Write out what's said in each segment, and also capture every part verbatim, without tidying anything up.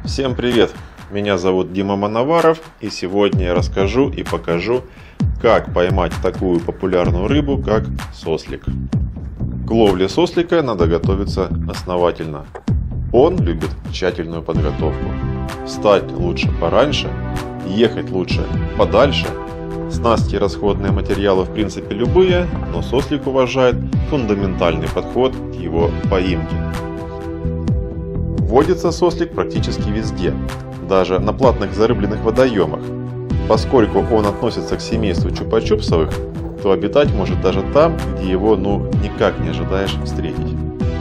Всем привет! Меня зовут Дима Мановаров, и сегодня я расскажу и покажу, как поймать такую популярную рыбу, как сослик. К ловле сослика надо готовиться основательно. Он любит тщательную подготовку. Встать лучше пораньше, ехать лучше подальше. Снасти и расходные материалы в принципе любые, но сослик уважает фундаментальный подход к его поимке. Водится сослик практически везде, даже на платных зарыбленных водоемах. Поскольку он относится к семейству чупа-чупсовых, то обитать может даже там, где его ну никак не ожидаешь встретить.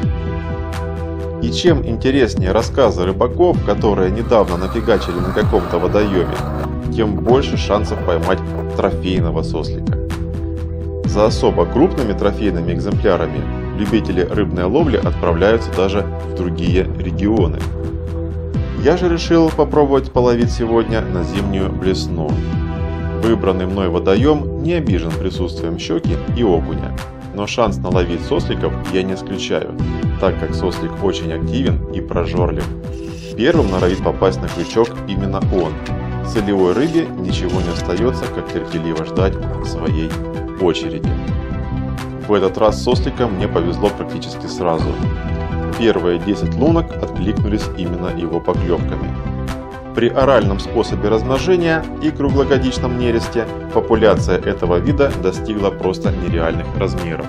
И чем интереснее рассказы рыбаков, которые недавно нафигачили на каком-то водоеме, тем больше шансов поймать трофейного сослика. За особо крупными трофейными экземплярами любители рыбной ловли отправляются даже в другие регионы. Я же решил попробовать половить сегодня на зимнюю блесну. Выбранный мной водоем не обижен присутствием щуки и окуня, но шанс наловить сосликов я не исключаю, так как сослик очень активен и прожорлив. Первым норовит попасть на крючок именно он. Целевой рыбе ничего не остается, как терпеливо ждать своей очереди. В этот раз с сосликом мне повезло практически сразу. Первые десять лунок откликнулись именно его поклевками. При оральном способе размножения и круглогодичном нересте популяция этого вида достигла просто нереальных размеров.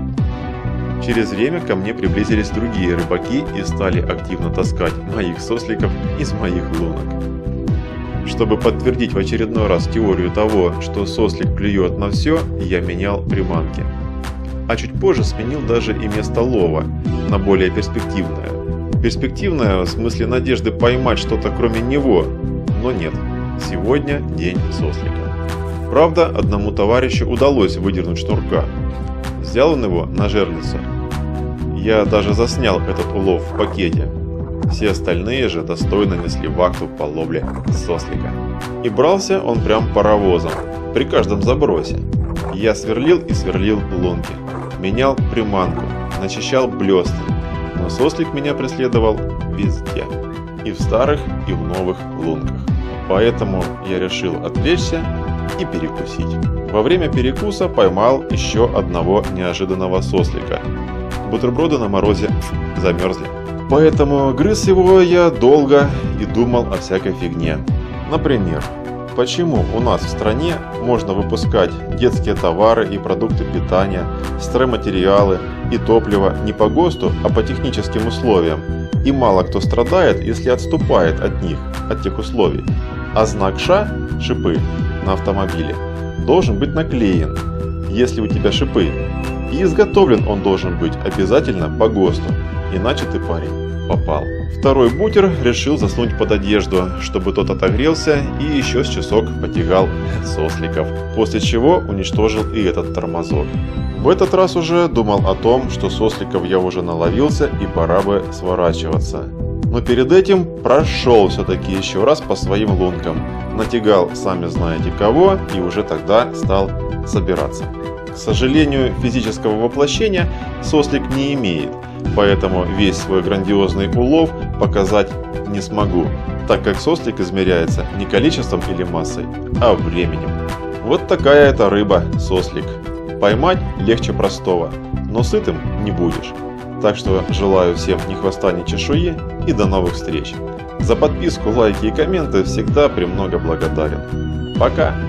Через время ко мне приблизились другие рыбаки и стали активно таскать моих сосликов из моих лунок. Чтобы подтвердить в очередной раз теорию того, что сослик клюет на все, я менял приманки. А чуть позже сменил даже и место лова на более перспективное. Перспективное в смысле надежды поймать что-то кроме него, но нет, сегодня день сослика. Правда, одному товарищу удалось выдернуть шнурка. Взял он его на жерлицу. Я даже заснял этот улов в пакете. Все остальные же достойно несли вахту по ловле сослика. И брался он прям паровозом, при каждом забросе. Я сверлил и сверлил лунки, менял приманку, начищал блесны, но сослик меня преследовал везде, и в старых, и в новых лунках. Поэтому я решил отвлечься и перекусить. Во время перекуса поймал еще одного неожиданного сослика. Бутерброды на морозе замерзли. Поэтому грыз его я долго и думал о всякой фигне. Например, почему у нас в стране можно выпускать детские товары и продукты питания, стройматериалы и топливо не по ГОСТу, а по техническим условиям, и мало кто страдает, если отступает от них, от тех условий. А знак Ш, шипы, на автомобиле должен быть наклеен, если у тебя шипы, и изготовлен он должен быть обязательно по ГОСТу, иначе ты, парень, попал. Второй бутер решил заснуть под одежду, чтобы тот отогрелся и еще с часок потягал сосликов, после чего уничтожил и этот тормозок. В этот раз уже думал о том, что сосликов я уже наловился и пора бы сворачиваться. Но перед этим прошел все-таки еще раз по своим лункам, натягал сами знаете кого и уже тогда стал собираться. К сожалению, физического воплощения сослик не имеет, поэтому весь свой грандиозный улов показать не смогу, так как сослик измеряется не количеством или массой, а временем. Вот такая это рыба сослик. Поймать легче простого, но сытым не будешь. Так что желаю всем ни хвоста, ни чешуи и до новых встреч. За подписку, лайки и комменты всегда премного благодарен. Пока!